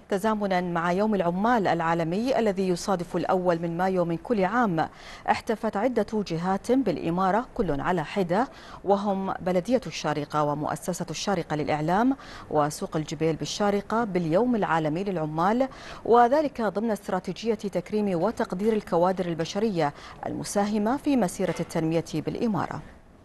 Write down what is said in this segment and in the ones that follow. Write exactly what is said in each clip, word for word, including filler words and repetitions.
تزامنا مع يوم العمال العالمي الذي يصادف الأول من مايو من كل عام. احتفت عدة جهات بالإمارة كل على حدة، وهم بلدية الشارقة ومؤسسة الشارقة للإعلام وسوق الجبيل بالشارقة باليوم العالمي للعمال، وذلك ضمن استراتيجية تكريم وتقدير الكوادر البشرية المساهمة في مسيرة التنمية بالإمارة.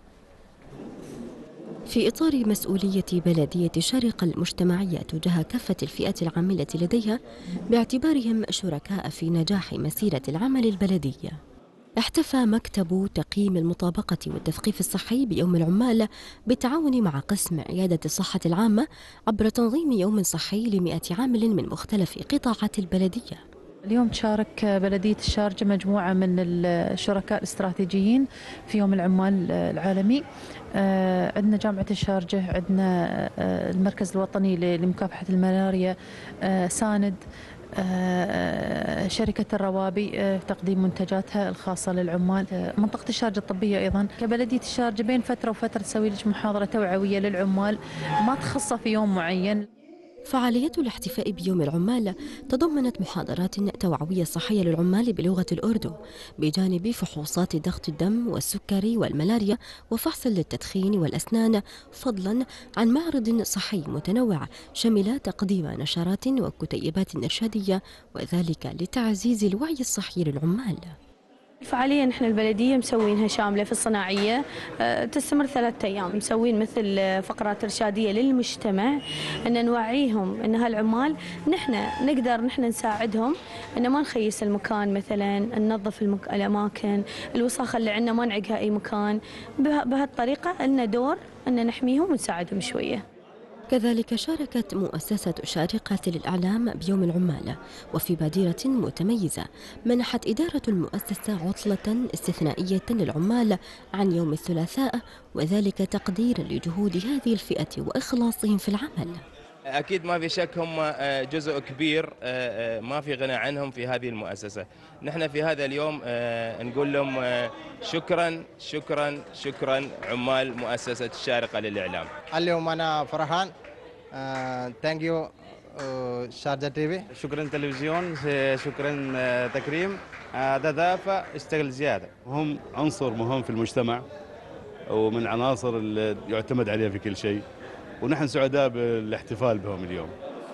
في إطار مسؤولية بلدية الشارقة المجتمعية تجاه كافة الفئات العاملة لديها باعتبارهم شركاء في نجاح مسيرة العمل البلدية، احتفى مكتب تقييم المطابقة والتثقيف الصحي بيوم العمال بالتعاون مع قسم عيادة الصحة العامة عبر تنظيم يوم صحي لمئة عامل من مختلف قطاعات البلدية. اليوم تشارك بلدية الشارقة مجموعة من الشركاء الاستراتيجيين في يوم العمال العالمي. عندنا جامعة الشارقة، عندنا المركز الوطني لمكافحة الملاريا، ساند، شركة الروابي تقديم منتجاتها الخاصة للعمال، منطقة الشارقة الطبية أيضا. كبلدية الشارقة بين فترة وفترة تسوي لك محاضرة توعوية للعمال ما تخص في يوم معين. فعالية الاحتفاء بيوم العمال تضمنت محاضرات توعوية صحية للعمال بلغة الأردو، بجانب فحوصات ضغط الدم والسكري والملاريا وفحص للتدخين والأسنان، فضلا عن معرض صحي متنوع شمل تقديم نشرات وكتيبات إرشادية، وذلك لتعزيز الوعي الصحي للعمال. الفعالية نحن البلدية مسوينها شاملة في الصناعية، تستمر ثلاثة أيام. مسوين مثل فقرات إرشادية للمجتمع أن نوعيهم أن هالعمال نحن نقدر نحن نساعدهم، أن ما نخيس المكان، مثلا ننظف المك... الأماكن، الوساخة اللي عندنا ما نعقها أي مكان. به... بهالطريقة لنا دور أن نحميهم ونساعدهم شوية. كذلك شاركت مؤسسة الشارقة للإعلام بيوم العمال، وفي بادرة متميزة منحت إدارة المؤسسة عطلة استثنائية للعمال عن يوم الثلاثاء، وذلك تقديرا لجهود هذه الفئة وإخلاصهم في العمل. أكيد ما في شك هم جزء كبير ما في غنى عنهم في هذه المؤسسة. نحن في هذا اليوم نقول لهم شكرا شكرا شكرا عمال مؤسسة الشارقة للإعلام. اليوم أنا فرحان. ثانك يو شارقة تي في. شكرا تلفزيون، شكرا تكريم. دافع اشتغل زيادة. هم عنصر مهم في المجتمع ومن عناصر اللي يعتمد عليها في كل شيء، ونحن سعداء بالاحتفال بهم اليوم.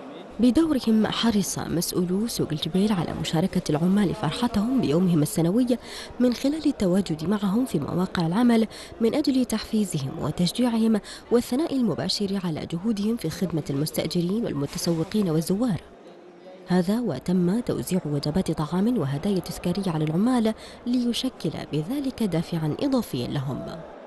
بدورهم حرص مسؤولو سوق الجبيل على مشاركة العمال فرحتهم بيومهم السنوي من خلال التواجد معهم في مواقع العمل من أجل تحفيزهم وتشجيعهم والثناء المباشر على جهودهم في خدمة المستأجرين والمتسوقين والزوار. هذا وتم توزيع وجبات طعام وهدايا تذكارية على العمال ليشكل بذلك دافعا إضافيا لهم.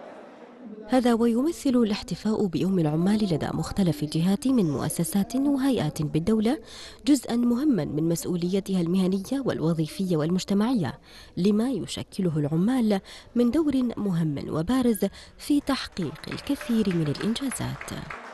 هذا ويمثل الاحتفاء بيوم العمال لدى مختلف الجهات من مؤسسات وهيئات بالدولة جزءا مهما من مسؤوليتها المهنية والوظيفية والمجتمعية، لما يشكله العمال من دور مهم وبارز في تحقيق الكثير من الإنجازات.